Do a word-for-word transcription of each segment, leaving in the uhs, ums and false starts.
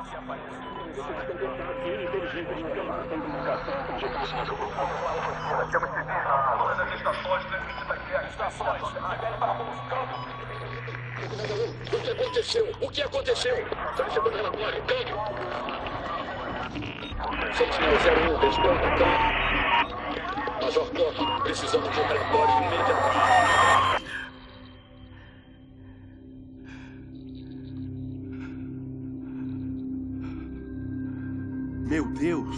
O que aconteceu? O que aconteceu? Já chegou o relatório, câmbio. Sentinela zero um, responda, câmbio. Major Koch, precisamos de um relatório imediatamente. Meu Deus!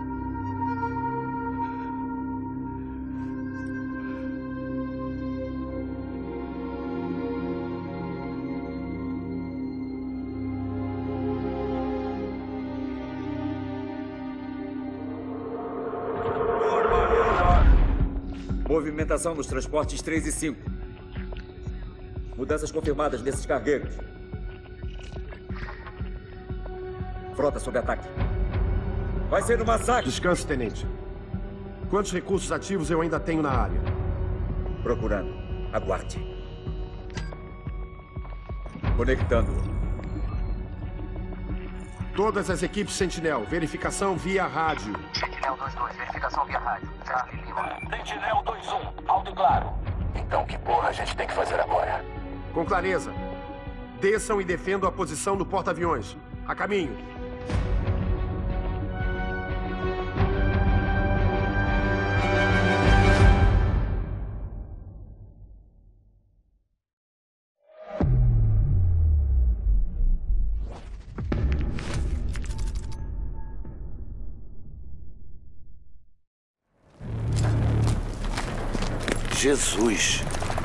Movimentação nos transportes três e cinco. Mudanças confirmadas nesses cargueiros. Frota sob ataque. Vai ser um massacre. Descanse, tenente. Quantos recursos ativos eu ainda tenho na área? Procurando. Aguarde. Conectando. Todas as equipes Sentinel, verificação via rádio. Sentinel dois dois, verificação via rádio. Charlie Lima. Sentinel dois um, alto e claro. Então que porra a gente tem que fazer agora? Com clareza. Desçam e defendam a posição do porta-aviões. A caminho. Jesus.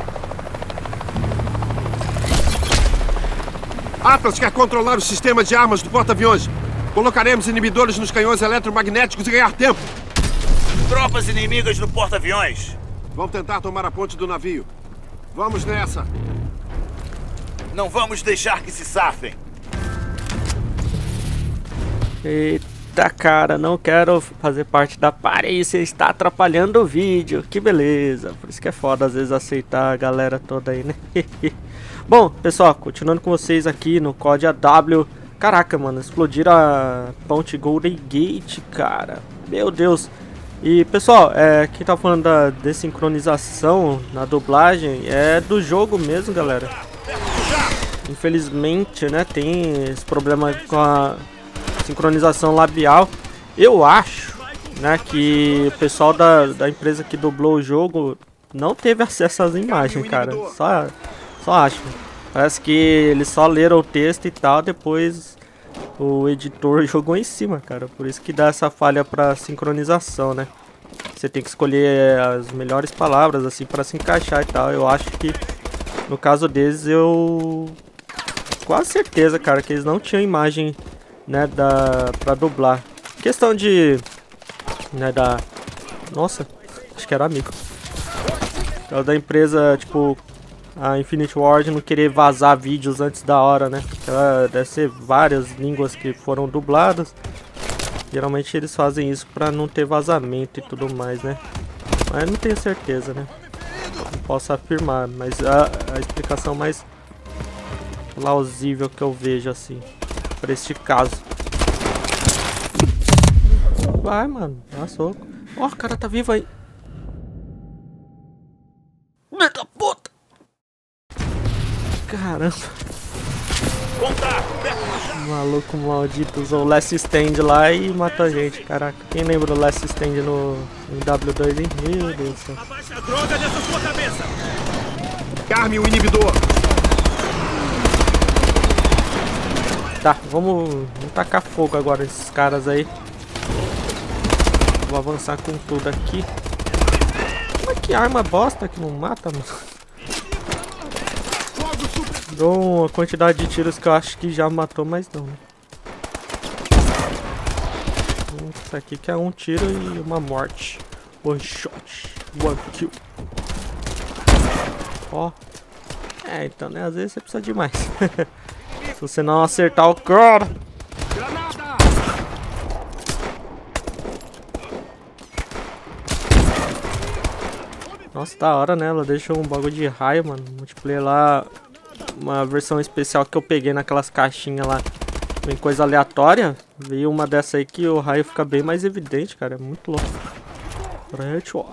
Atlas quer controlar o sistema de armas do porta-aviões. Colocaremos inibidores nos canhões eletromagnéticos e ganhar tempo. Tropas inimigas no porta-aviões. Vamos tentar tomar a ponte do navio. Vamos nessa. Não vamos deixar que se safem. Eita, cara, não quero fazer parte da parícia, está atrapalhando o vídeo. Que beleza. Por isso que é foda às vezes aceitar a galera toda aí, né? Bom, pessoal, continuando com vocês aqui no C O D A W. Caraca, mano, explodiram a ponte Golden Gate, cara. Meu Deus. E, pessoal, é, quem tá falando da desincronização na dublagem é do jogo mesmo, galera. Infelizmente, né, tem esse problema com a sincronização labial. Eu acho, né, que o pessoal da, da empresa que dublou o jogo não teve acesso às imagens, cara. Só, só acho. Parece que eles só leram o texto e tal, depois o editor jogou em cima, cara. Por isso que dá essa falha pra sincronização, né? Você tem que escolher as melhores palavras, assim, pra se encaixar e tal. Eu acho que, no caso deles, eu... quase certeza, cara, que eles não tinham imagem, né, da... pra dublar. Questão de... né, da... Nossa, acho que era amigo. Da empresa, tipo... a Infinity Ward não querer vazar vídeos antes da hora, né? Ela deve ser várias línguas que foram dubladas. Geralmente eles fazem isso pra não ter vazamento e tudo mais, né? Mas não tenho certeza, né? Não posso afirmar, mas a, a explicação mais plausível que eu vejo, assim, pra este caso. Vai, mano, dá soco. Ó, o cara tá vivo aí. Eita puta! Caramba. O maluco maldito usou o Last Stand lá e matou a gente. Caraca, quem lembra do Last Stand no, no W dois, hein? Meu Deus do céu. Abaixa a droga dessa sua cabeça! Carme o inibidor! Tá, vamos, vamos tacar fogo agora nesses caras aí. Vou avançar com tudo aqui. Mas que arma bosta que não mata, mano. Dou uma quantidade de tiros que eu acho que já matou, mas não. Isso aqui que é um tiro e uma morte. One shot, one kill. Ó. É, então, né? Às vezes você precisa de mais. Se você não acertar o cara. Nossa, da hora, né? Ela deixou um bagulho de raio, mano. Multiplayer lá. Uma versão especial que eu peguei naquelas caixinhas lá Vem coisa aleatória. Veio uma dessa aí que o raio fica bem mais evidente, cara. É muito louco. Headshot.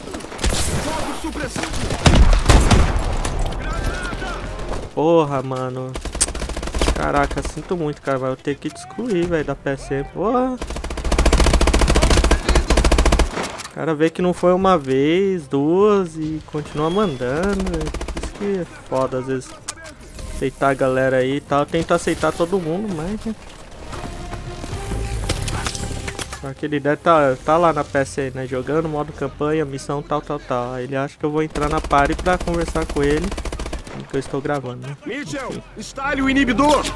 Porra, mano. Caraca, sinto muito, cara. Vai ter que te excluir, velho, da P S M. Porra. O cara vê que não foi uma vez, duas e continua mandando. Isso que é foda, às vezes. Aceitar a galera aí e tal. Eu tento aceitar todo mundo, mas... Né? Só que ele deve tá, tá lá na P S N, né? Jogando modo campanha, missão tal, tal, tal. Aí ele acha que eu vou entrar na party pra conversar com ele. Que eu estou gravando, né? Mitchell, instale o inibidor!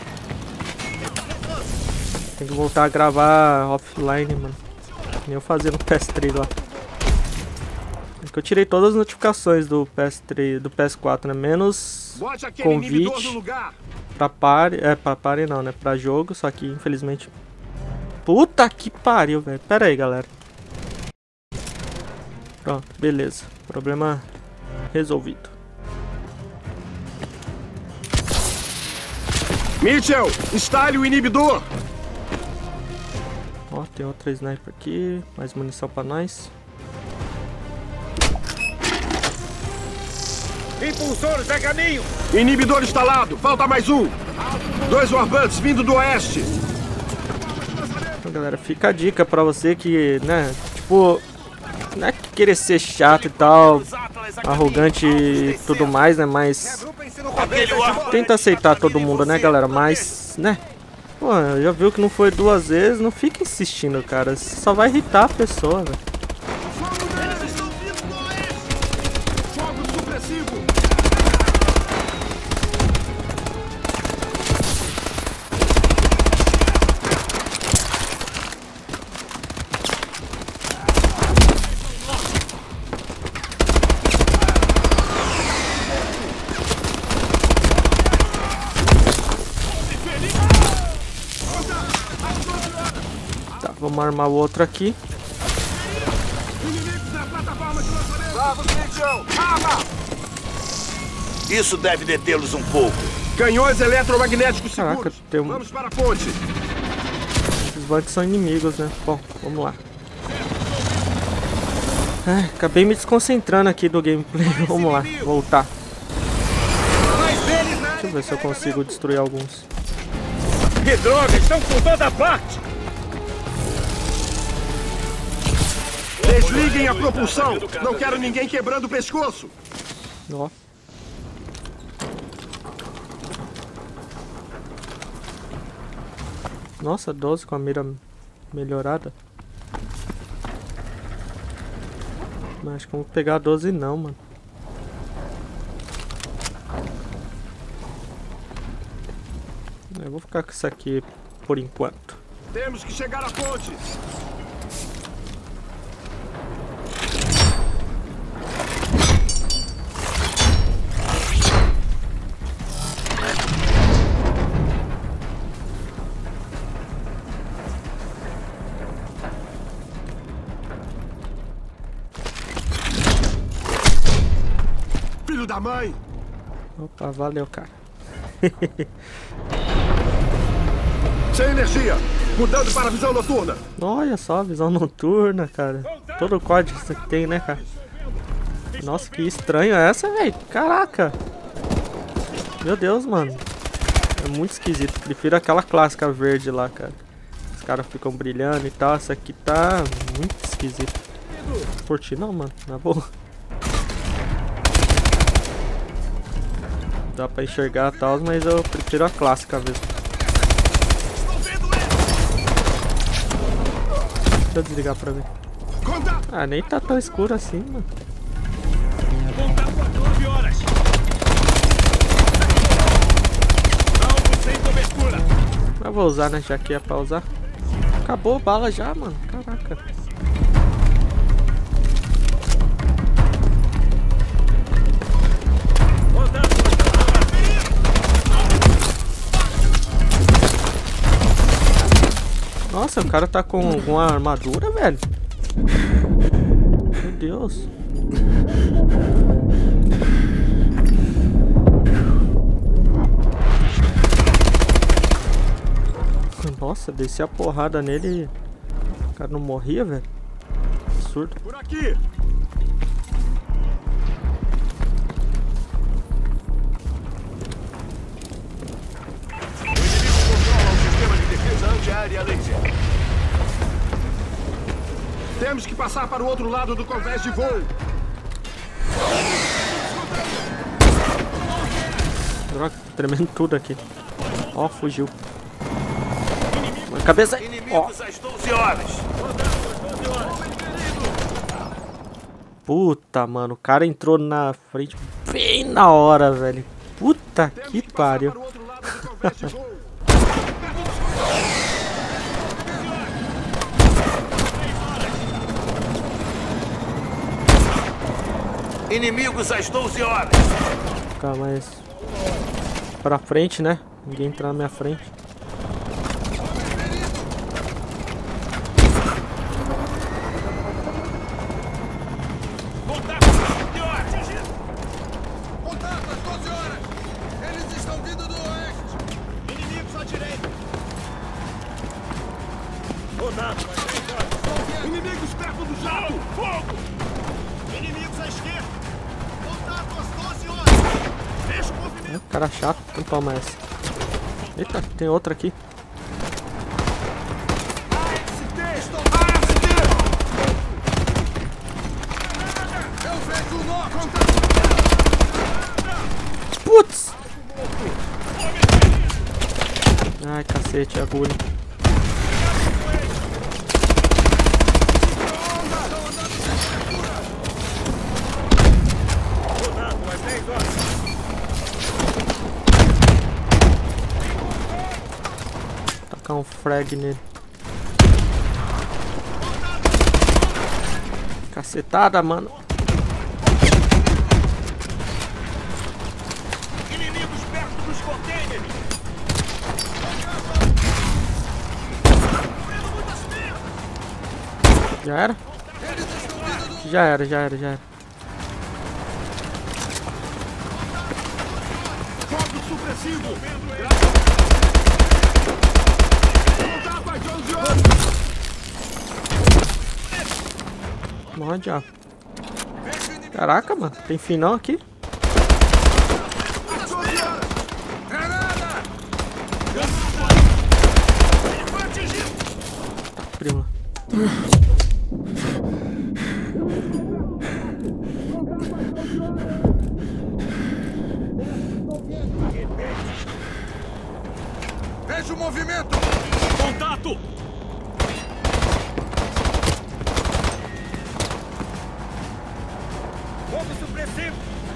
Tem que voltar a gravar offline, mano. Nem eu fazer no P S três lá. É que eu tirei todas as notificações do P S três, do P S quatro, né? Menos convite pra party. É, pra party não, né? Pra jogo, só que infelizmente... Puta que pariu, velho. Pera aí, galera. Pronto, beleza. Problema resolvido. Mitchell, instale o inibidor! Ó, tem outra sniper aqui. Mais munição pra nós. Impulsores a caminho! Inibidor instalado, falta mais um! Dois Warbuds vindo do oeste! Então, galera, fica a dica pra você que, né, tipo... Não é que querer ser chato e tal, arrogante e tudo mais, né, mas... Tenta aceitar todo mundo, né, galera, mas, né... Pô, já viu que não foi duas vezes, não fica insistindo, cara. Só vai irritar a pessoa, velho. Vamos armar o outro aqui. Isso deve detê-los um pouco. Canhões eletromagnéticos seguros. Caraca, tem um... Vamos para a ponte. Os bandidos são inimigos, né? Bom, vamos lá. Ai, acabei me desconcentrando aqui do gameplay. Vamos lá, voltar. Deixa eu ver se eu consigo destruir alguns. Que droga, estão por toda parte! Desliguem a propulsão. Não quero ninguém quebrando o pescoço. Ó. Nossa, doze com a mira melhorada. Mas acho que eu vou pegar a doze não, mano. Eu vou ficar com isso aqui por enquanto. Temos que chegar à ponte. Filho da mãe! Opa, valeu, cara. Sem energia! Mudando para a visão noturna! Olha só, visão noturna, cara. Todo o código que tem, né, cara? Nossa, que estranho é essa, velho? Caraca! Meu Deus, mano. É muito esquisito. Prefiro aquela clássica verde lá, cara. Os caras ficam brilhando e tal. Essa aqui tá muito esquisita. Curti não, mano. Na boa. Dá pra enxergar e tal, mas eu prefiro a clássica mesmo. Deixa eu desligar pra ver. Ah, nem tá tão escuro assim, mano. Mas vou usar, né? Já que é pra usar. Acabou a bala já, mano. Caraca. Nossa, o cara tá com uma armadura, velho. Meu Deus. Nossa, desci a porrada nele e o cara não morria, velho. Absurdo. Por aqui! Antiaérea laser. Temos que passar para o outro lado do convés de voo. Droga, tremendo tudo aqui. Ó, fugiu. Na cabeça. Ó. Inimigos às doze horas. Puta, mano, o cara entrou na frente bem na hora, velho. Puta que pariu. Para o outro lado do convés de voo. Inimigos às doze horas. Ficar mais pra frente, né? Ninguém entrar na minha frente. Contato às doze horas! Eles estão vindo do oeste! Inimigos à direita. Contato! Inimigos perto do jato! Fogo! Inimigos à esquerda. Contato às doze horas. Fecha o movimento. É, cara chato, não toma essa. Eita, tem outra aqui. A S T! A S T! Eu vejo o nó! Putz! Ai, cacete, agulha. Tacar um frag nele. Cacetada, mano. Inimigos perto dos containers. Já era? Já era, já era, já era. Fogo supressivo! Contato às doze horas! Morre, diabo. Caraca, mano. Tem final aqui? Às doze horas! Granada! Foi atingido. Prima. Veja o movimento! Contato. Fogo supressivo!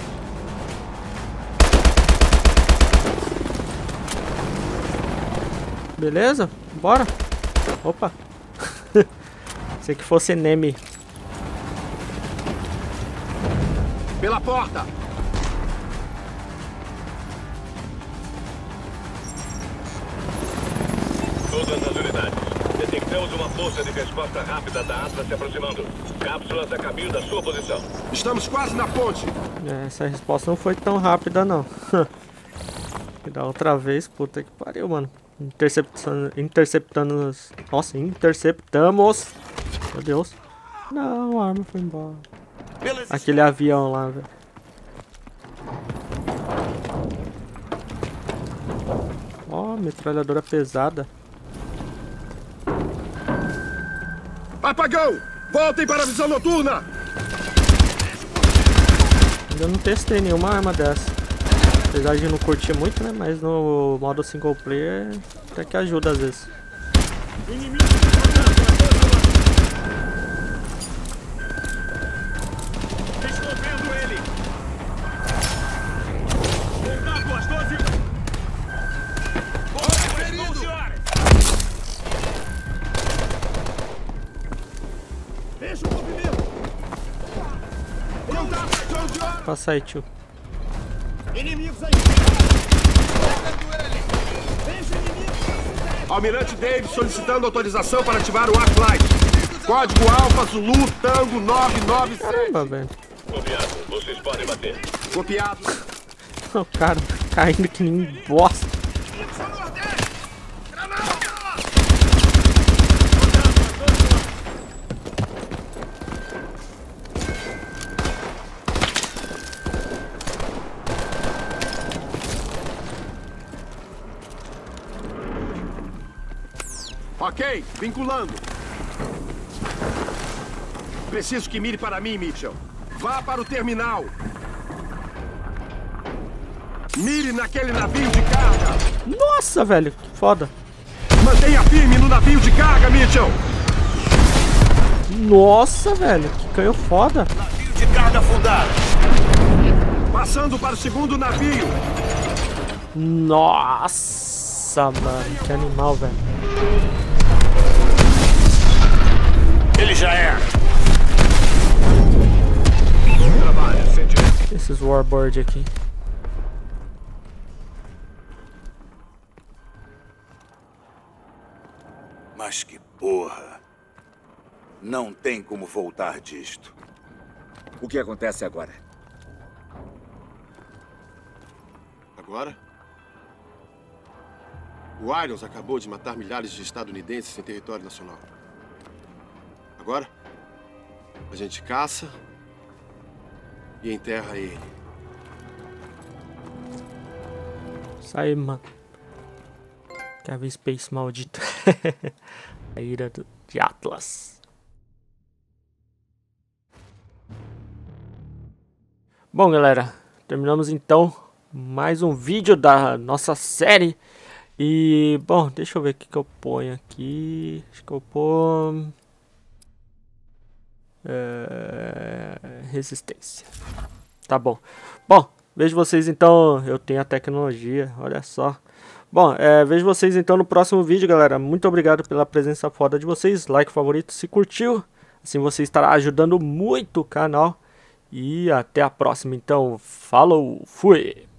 Beleza? Bora. Opa. Se que fosse Neme. Pela porta! Todas as unidades. Detectamos uma força de resposta rápida da Atlas se aproximando. Cápsulas a caminho da sua posição. Estamos quase na ponte! É, essa resposta não foi tão rápida, não. Da outra vez, puta que pariu, mano. Interceptando, interceptando os... Nossa, interceptamos. Meu Deus. Não, a arma foi embora. Beleza. Aquele avião lá, velho. Ó, metralhadora pesada. Apagão! Voltem para a visão noturna! Ainda não testei nenhuma arma dessa. Apesar de não curtir muito, né? Mas no modo single player até que ajuda às vezes. Estou vendo ele. Contato às doze. Contato às doze horas. Fecha o movimento. Contato às doze horas! Passa aí, tio. Inimigos aí. Veja inimigos. Almirante Davis solicitando autorização para ativar o Arclight. Código Alfa Zulu Tango nove nove sete. Caramba, velho. Copiado. Vocês podem bater. Copiado. O cara caindo que nem bosta. Inimigos ao nordeste. Granada. Ok, vinculando. Preciso que mire para mim, Mitchell. Vá para o terminal. Mire naquele navio de carga. Nossa, velho, que foda. Mantenha firme no navio de carga, Mitchell. Nossa, velho, que canhão foda. Navio de carga afundado. Passando para o segundo navio. Nossa, mano, que animal, velho. Ele já é. Bom trabalho, sentinela. Esses warbird aqui. Mas que porra. Não tem como voltar disto. O que acontece agora? Agora? O Irons acabou de matar milhares de estadunidenses em território nacional. Agora, a gente caça e enterra ele. Isso aí, mano. Kevin Space maldito. A ira do, de Atlas. Bom, galera, terminamos então mais um vídeo da nossa série. E, bom, deixa eu ver o que, que eu ponho aqui. Acho que eu ponho... É... Resistência. Tá bom. Bom, vejo vocês então. Eu tenho a tecnologia, olha só. Bom, é, vejo vocês então no próximo vídeo, galera. Muito obrigado pela presença foda de vocês. Like, favorito, se curtiu. Assim você estará ajudando muito o canal. E até a próxima, então. Falou, fui!